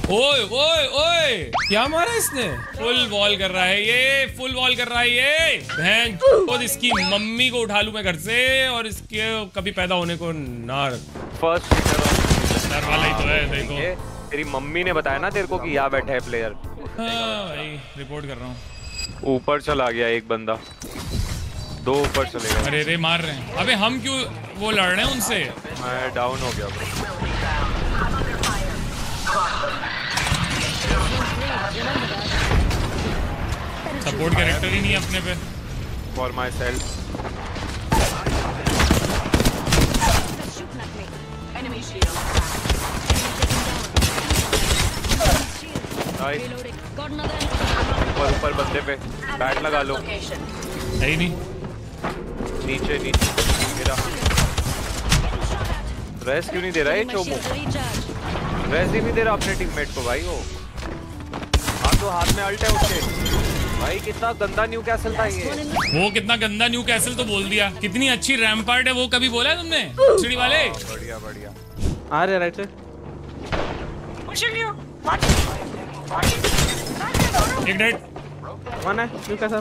ओए ओए ओए, क्या मारा इसने? फुल वॉल कर रहा है ये, फुल वॉल कर रहा है ये। बहन खुद इसकी मम्मी को उठा लूं मैं घर से और इसके कभी पैदा होने को ना। फर्स्ट डर वाला ही तो है। देखो तेरी मम्मी ने बताया ना तेरे को कि यहाँ बैठा है प्लेयर। हाँ भाई रिपोर्ट कर रहा हूँ। ऊपर चला गया एक बंदा, 2 ऊपर चले गए। अरे रे मार रहे हैं। अबे हम क्यों वो लड़ रहे हैं उनसे? मैं डाउन हो गया ब्रो। सपोर्ट कैरेक्टर ही नहीं है अपने पे। For myself. ऊपर बंदे पे बैट लगा लो। है ही नहीं। नीचे गिरा। रेस्ट क्यों नहीं दे रहा है चोमो? रेस्ट ही नहीं दे रहा अपने टीममेट को भाई। वो तो हाथ में अल्ट है उसके। भाई कितना गंदा न्यू कैसल था ये। वो कितना गंदा न्यू कैसल तो बोल दिया। कितनी अच्छी रैम्पार्ट है वो, कभी बोला है तुमने? चिड़ी वाले। बढ़िया बढ़िया। आ रहे राइट से। एक डेड। वन है न्यू कैसल।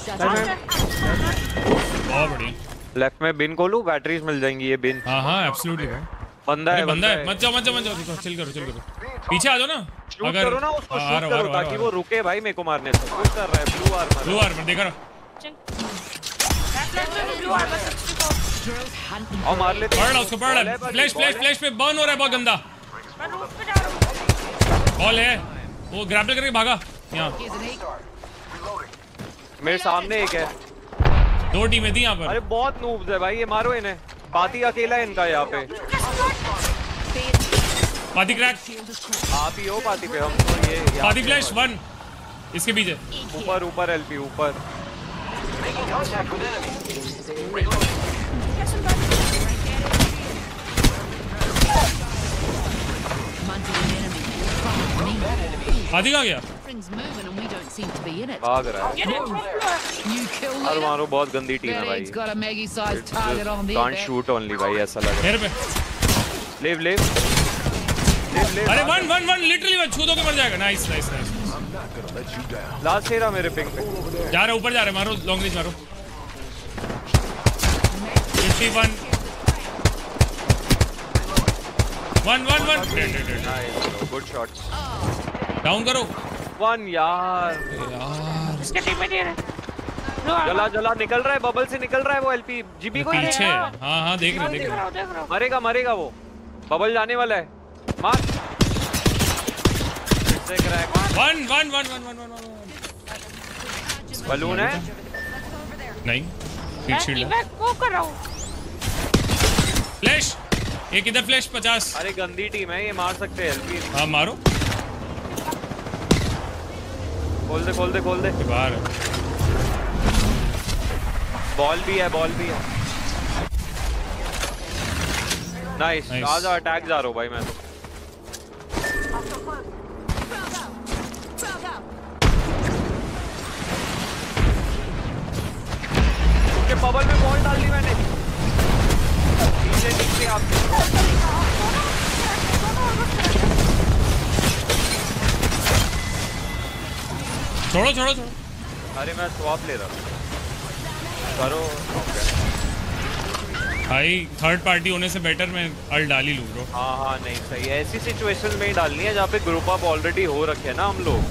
बहुत बढ़िया। लेफ्ट में बिन खोलूं, बैटरीज मिल जाएंगी ये बिन। हाँ हाँ एब्सोल्युटली भाई। बंदा है। मत जाओ चिल करो। पीछे आ जाओ ना। अगर करो ना उसको शूट करो ताकि वो रुके भाई मेरे को मारने से। शूट कर रहा है ब्लू आर्मर देखा रहा। और मार लेते पड़ रहा उसको, पड़ रहा। फ्लैश पे बर्न हो रहा है बहुत गंदा। बॉल है वो, ग्रैपल करके भागा। यहाँ मेरे सामने एक है। 2 टीमें थी यहाँ पर। अरे बहुत नूब्स है भाई ये, मारो इन्हें। पाती अकेला है इनका यहाँ पे। पाती क्रैक। आप ही हो पाती पे। हम तो ये पाती फ्लैश 1 इसके पीछे। ऊपर एलपी ऊपर। पाती कहाँ गया? भाग रहा है। अरे मारो, बहुत गंदी टीम है भाई। कांट शूट ओनली भाई, ऐसा लग रहा है। लेव अरे वन लिटरली वन छू दो के मर जाएगा। नाइस। लास्ट हेरा मेरे पिंग पे जा रहा, ऊपर जा रहा है। मारो लॉन्ग रेंज मारो। 51 1 गुड शॉट्स। डाउन करो 1 यार इसके टीम में नहीं है। जला निकल रहा है, बबल से निकल रहा है वो। एलपी जीबी को पीछे। हाँ देख रहे। मरेगा वो। बबल जाने वाला है। मार। वन बलून है नहीं। फ्लैश एक इधर, फ्लैश 50। अरे गंदी टीम है ये, मार सकते हैं एलपी। हाँ मारो। खोल दे बाहर बॉल भी है। नाइस। आजा अटैक जा रहा हूँ भाई मैं तो। उसके बबल में बॉल डाल दी मैंने। नीचे आप छोड़ो। अरे मैं स्वैप ले रहा करो। भाई थर्ड पार्टी होने से बेटर मैं अल डाल ही लूँ ब्रो। हाँ नहीं सही है। ऐसी सिचुएशन में ही डालनी है जहाँ पे ग्रुप अप ऑलरेडी हो रखे हैं ना हम लोग।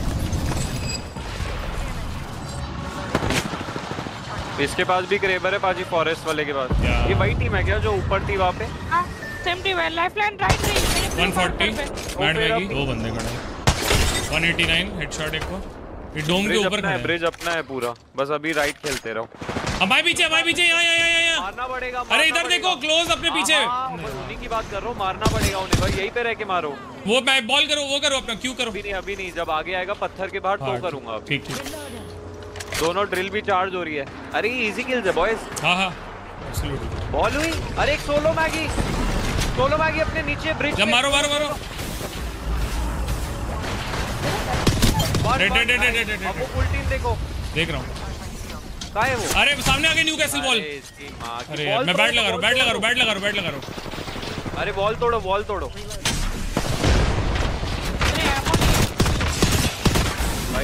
इसके पास भी क्रेबर है पाजी, फॉरेस्ट वाले के पास। ये वही टीम है क्या जो ऊपर थी वहाँ पे? सेम टीम है। लाइफलाइन राइट नहीं। 140 बैट बैगी 2 बंदे खड़े हैं। 189 हेडशॉट एक को। ये डोम के ऊपर खड़ा है। ब्रिज अपना है पूरा, बस अभी राइट खेलते रहो। हमारे पीछे यहाँ मारना पड़ेगा। अरे इधर देखो, क्लोज अपने पीछे। उन्हीं की बात कर रहा हूँ, मारना पड़ेगा उन्हें भाई। यहीं पे रह के मारो। वो मैं बॉल करो, वो करो अपना। क्यों करो? अभी नहीं, जब आगे आएगा पत्थर के बाहर तो करूंगा। ठीक दोनों ड्रिल भी चार्ज हो रही है। अरे इजी किल्स है बॉयज। हाँ बॉल हुई। अरे एक सोलो मैगी अपने नीचे ब्रिज पे। मारो अब वो फुल टीम देखो। देख रहा हूँ। कहाँ है वो? अरे सामने आ गए न्यू कैसल बॉल। अरे मैं बैट लगा रहा हूँ। अरे बॉल तोड़ो।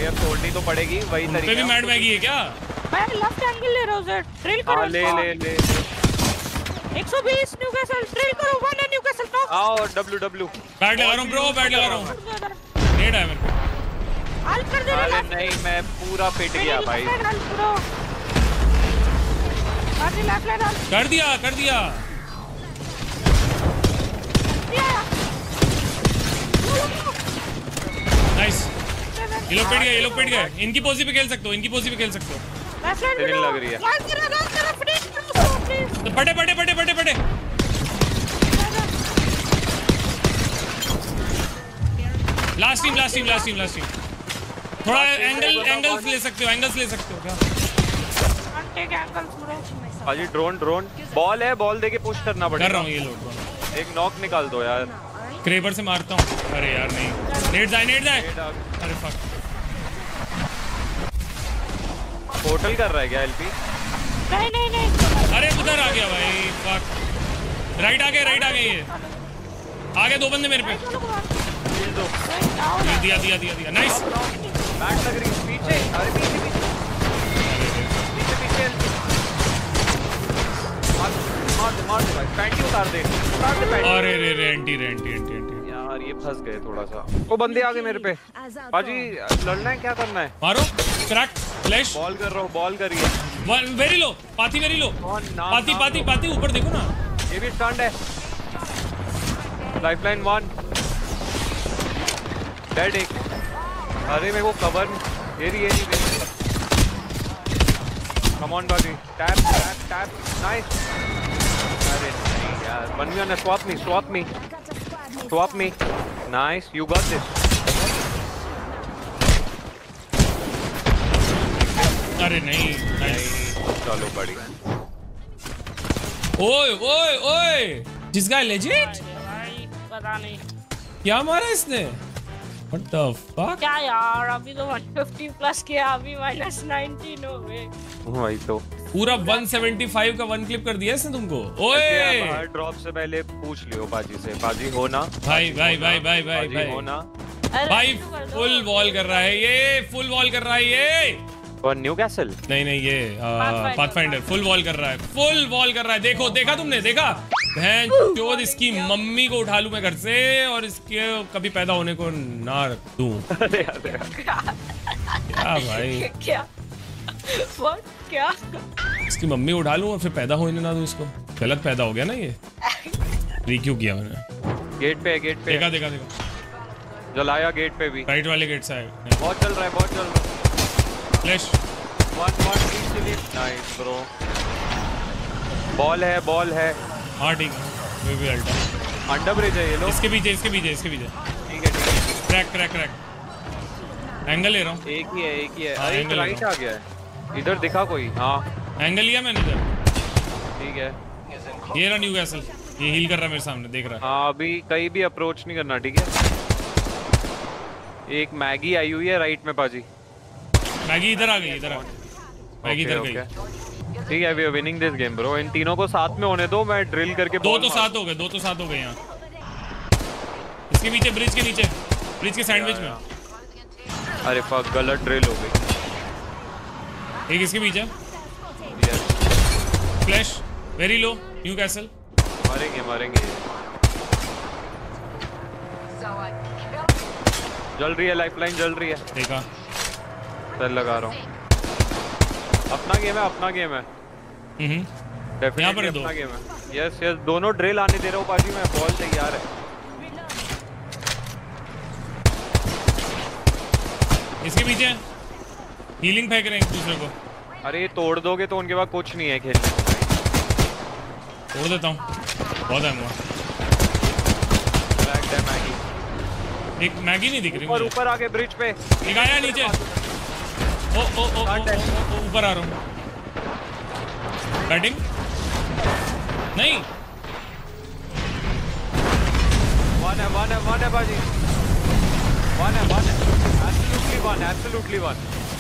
भाई अब तोड़नी तो पड़ेगी, वही उन पे तरीका भी मैड मैगी है क्या? मैं लेफ्ट एंगल ले रहा हूँ सर, ड्रिल करो। हाँ ले ले ले 120 न्यूकैसल, ड्रिल करो। 1 है न्यूकैसल नॉक। आओ डब्ल्यू बैट लगा रहा हूँ ब्रो, बैट लगा रहा हूँ। नेड है मेरे को। हेल्प कर दे। अरे नहीं मैं पूरा पिट गया भाई। कर दिया कर दिया। नाइस। ये लोग पिट गए। इनकी पोजी पे खेल सकते हो, ट्रेनिंग लग रही है। तो पटे। Last team. थोड़ा एंगल्स ले सकते हो क्या? भाजी ड्रोन बॉल है, बॉल देके पुश करना पड़ेगा। कर रहा हूँ ये लोग। एक नॉक निकाल दो यार। क्रेबर से मारता हूँ। अरे यार नहीं, नेट जाए। अरे फक। पोर्टल कर रहा है क्या एलपी? नहीं। अरे उधर आ गया भाई, फक। राइट आ गए ये। आगे 2 बंदे मेरे पे। दिया। नाइस। बैट लग रही है पीछे। अरे पीछे मार दे भाई। पैंटी उतार दे पैंटी। अरे एंटी यार ये फंस गए थोड़ा सा। वो बंदे आ गए मेरे पे। बाजी लड़ना है, क्या करना है? मारो क्रैक फ्लैश। बॉल कर रहा हूँ, बॉल करिए। वेरी लो पाती पाती ऊपर देखो ना। ये भी स्टंट है। लाइफलाइन 1 डेड एक। अरे मेरे को कवर ये रही कम ऑन बाजी। Tap nice. अरे नहीं यार 1v1 है। Swap me nice. You got this. अरे नहीं नाइस। चलो बढ़िया। ओए दिस गाय लेजिट। पता नहीं क्या मारा इसने? What the fuck? क्या यार, अभी तो 150 प्लस किया, अभी -19 हो गए। वही तो पूरा 175 का 1 क्लिप कर दिया इसने तुमको। ओए ड्रॉप से पहले पूछ लियो बाजी से। बाजी हो ना भाई हो ना भाई। फुल वॉल कर रहा है ये। और न्यूकैसल नहीं ये पाथफाइंडर फुल वॉल कर रहा है। देखा तुमने? बहन चोद इसकी मम्मी को उठा लूं मैं घर से और इसके कभी पैदा होने को ना दूं। क्या भाई क्या इसकी मम्मी उठा लूं और फिर पैदा होने ना दूं इसको। गलत पैदा हो गया ना ये। क्यों किया मैंने? गेट पे देखा जलाया गेट पे भी। राइट वाले गेट से आए। बहुत चल रहा है flash 1 easily. Nice bro. Ball है। हाँ ठीक है। वे भी अल्टा अंडर ब्रिज है ये लोग। इसके पीछे ठीक है क्रैक एंगल ले रहा हूँ। एक ही है हाँ, अरे एंगल राइट आ गया है। इधर दिखा कोई? हाँ एंगल लिया मैंने इधर। ठीक है ये रहा न्यूकैसल। ये हील कर रहा है मेरे सामने, देख रहा है। हाँ अभी कहीं भी अप्रोच नहीं करना। ठीक है एक मैगी आई हुई है राइट में पाजी। मैगी इधर आ गई। मैगी इधर गई। ठीक है we are winning this game bro. इन तीनों को साथ में होने दो, मैं ड्रिल करके दो तो साथ हो गए यहाँ। इसके पीछे ब्रिज के नीचे, ब्रिज के सैंडविच में। अरे फक गलत ड्रिल हो गई। एक इसके पीछे फ्लैश वेरी लो न्यूकैसल। मारेंगे जल रही है। लाइफलाइन जल रही है। देखा सर लगा रहा हूँ। अपना गेम है डेफिनेटली अपना गेम है। यस दोनों ड्रिल आने दे रहा हूँ पाजी मैं। बॉल तैयार है। इसके पीछे हीलिंग फेंक रहे हैं एक दूसरे को। अरे ये तोड़ दोगे तो उनके पास कुछ नहीं है खेलने। तोड़ देता हूँ, बहुत है मैगी। एक मैगी नहीं दिख रही मुझे। ऊपर आके ब्रिज पे निकाया नीचे। ओ ऊपर आ रहा हूँ। बैटिंग नहीं। वन है बाजी। वन है एब्सोल्युटली वन।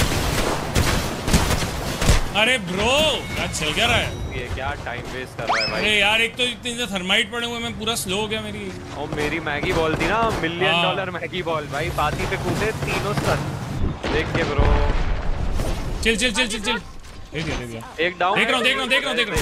अरे ब्रो क्या चल क्या रहा है? ये क्या टाइम वेस्ट कर रहा है भाई? अरे यार एक तो इतने थर्माइट पड़े हुए, मैं पूरा स्लो हो गया मेरी। और मेरी मैगी बॉल थी ना, $1 मिलियन मैगी बॉल भाई। पाती पे कूदे तीनों स्टन। देख के bro. Chill chill chill chill chill. दे दिया। एक डाउन। देख रहा हूँ।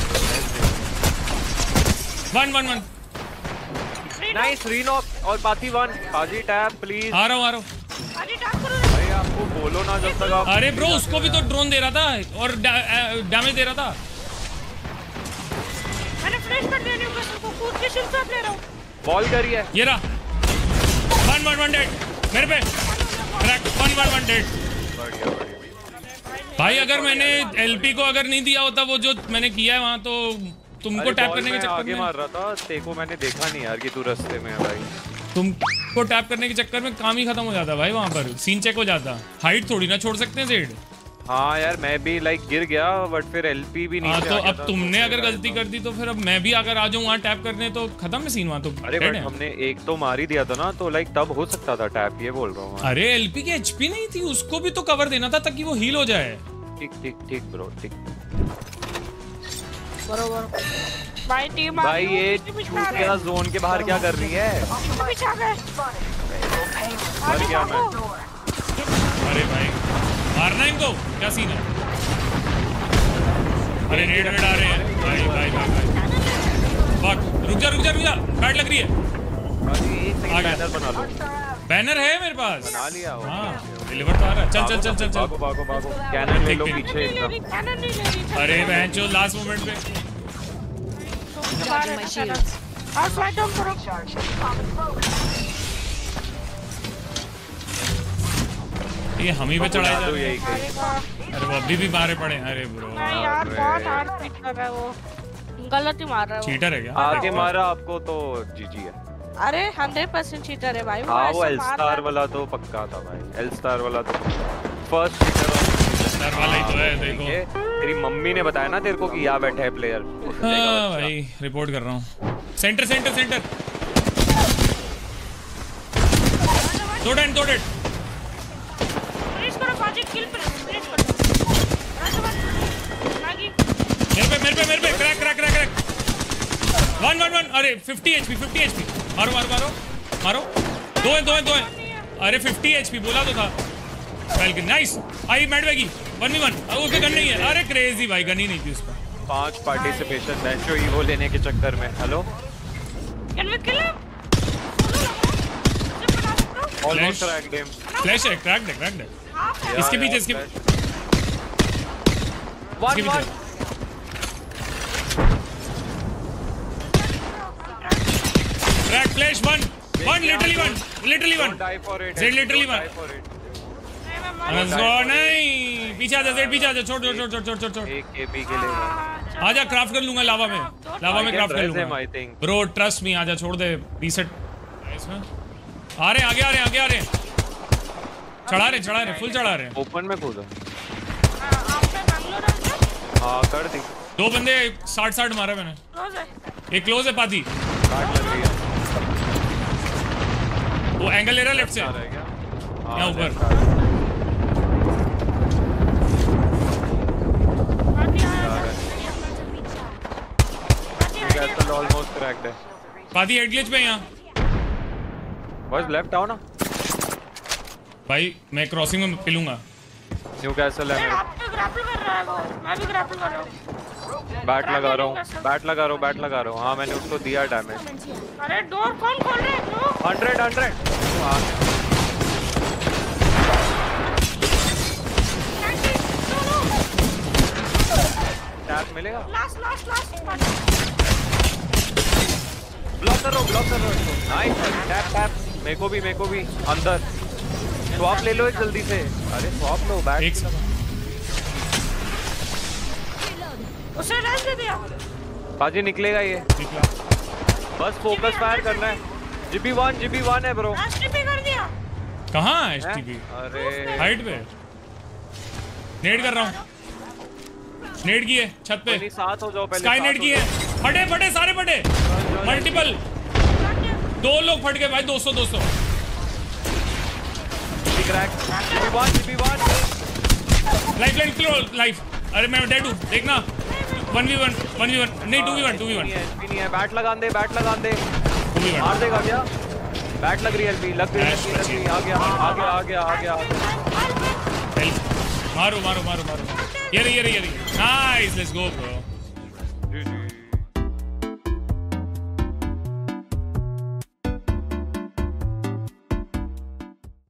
1 नाइस रीनॉक और पाती 1। पाजी टैप प्लीज। आ रहा हूँ। अरे टैप करो। अरे आपको बोलो ना जब तक आप। अरे ब्रो उसको भी तो ड्रोन दे रहा था और डैमेज दे रहा था। मैंने फ्लैश कर दिया न्यूकासल को, कूद के शील्ड शॉट ले रहा हूँ। बॉल करिए। ये रहा 1 डेड मेरे पे। Crack 1 dead. बढ़िया। भाई अगर मैंने एलपी को अगर नहीं दिया होता वो जो मैंने किया है वहाँ तो तुमको टैप करने के चक्कर आगे में मार रहा था तेको मैंने देखा नहीं यार कि तू रास्ते में है भाई। तुमको टैप करने के चक्कर में काम ही खत्म हो जाता भाई। वहाँ पर सीन चेक हो जाता। हाइट थोड़ी ना छोड़ सकते हैं जेड। हाँ यार मैं भी लाइक गिर गया बट फिर एलपी भी नहीं। हाँ तो अब तुमने अगर गलती कर दी तो फिर अब मैं भी अगर आ जाऊँ वहाँ टैप करने तो खत्म है सीन वहाँ तो। अरे बट हमने एक तो मार ही दिया था ना तो लाइक तब हो सकता था टैप, ये बोल रहा हूँ। अरे एलपी की एचपी नहीं थी, उसको भी तो कवर देना था ताकि वो हील हो जाए। ठीक ब्रो ठीक। बरोबर भाई टीम भाई ये चूतिया जोन के बाहर क्या कर रही है? पीछे आ गए। मर गया मैं। अरे भाई मारना इनको, क्या सीन है? अरे नेड आ रहे हैं भाई। रुक जा बैट लग रही है। बैनर बना लो। बैनर है मेरे पास। बना लिया। हाँ डिलीवर तो आ रहा है। चल भागो कैनन ले लो पीछे एकदम। अरे बहन जो लास्ट मोमेंट पे ये हम ही पे चढ़ाए जा रहे हैं। अरे वो अभी भी मारे पड़े। अरे ब्रो यार बहुत हार्ड पिक कर रहा है वो, गलत ही मार रहा है वो। चीटर है क्या? आगे मारा आपको तो जीजी है। अरे 100% चीटर है भाई वो। हाँ वो एल स्टार वाला तो पक्का था भाई। एल स्टार वाला तो फर्स्ट चीटर वाला ही तो है। देखो तेरी मम्मी ने बताया ना तेरे को कि यहाँ बैठे है प्लेयर। हाँ भाई रिपोर्ट कर रहा हूँ। सेंटर तोड़ें करो बाजी किल पर प्लेस करो। मेरे पे क्रैक 1 अरे 50 एचपी मारो। दो हैं अरे 50 एचपी बोला तो था। वेल नाइस आई मैडवेगी 1v1। ओके गन नहीं है। अरे क्रेजी भाई गन ही नहीं थी उस पर। 5 पार्टिसिपेशन बेंचो ईवो लेने के चक्कर में। Hello can we kill him? Almost crack game. Flash है क्रैक दे। इसके पीछे 1 crack flash 1 literally 1 Z literally 1। नहीं पीछे आ जा छोड़। एक केपी के लिए आजा क्राफ्ट कर लूंगा लावा में क्राफ्ट कर लूंगा। ब्रो ट्रस्ट मी आजा छोड़ दे रीसेट। इसमें आ रहे आगे चढ़ा रहे फुल चढ़ा रहे। ओपन में कूदो। हाँ कर दी। 2 बंदे 60 मारा मैंने। एक क्लोज है पाती। काट लग रही है। वो एंगल ले रहा लेफ्ट से यहाँ ऊपर। ऑलमोस्ट क्रैक्ड है। पाती हेड ग्लिच पे यहाँ। बस लेफ्ट आओ ना भाई मैं क्रॉसिंग में पिलूंगा। न्यूकैसल है। आप तो ग्रैपल कर रहा है वो, मैं भी ग्रैपल कर रहा हूं। बैट लगा रहा हूं। हाँ मैंने उसको दिया डैमेज। अरे डोर कौन खोल रहा है ब्रो? 100 टैप मिलेगा। लास्ट ब्लॉक कर रहा इसको। नाइस टैप मेरे को भी अंदर। स्वैप ले लो एक जल्दी से। अरे स्वैप लो बैट। उसे रेस दे दिया। बाजी निकलेगा ये। बस फोकस फायर करना है। जीबी1 है ब्रो। एसटीपी कर दिया। कहाँ एसटीपी? अरे हाइट पे नेड कर रहा हूँ। नेड की है छत पे। साथ हो जाओ पहले। स्काई नेड की है। फटे सारे मल्टीपल। 2 लोग फट गए भाई। 200 लाइफ। अरे मैं डेड हूँ देखना। 1v1 नहीं 2v1 नहीं है। बैट लगा दे 2v1 मार देगा क्या? बैट लग रही है। लग गई। आ गया मारो मारो मारो मारो ये रही nice let's go bro ji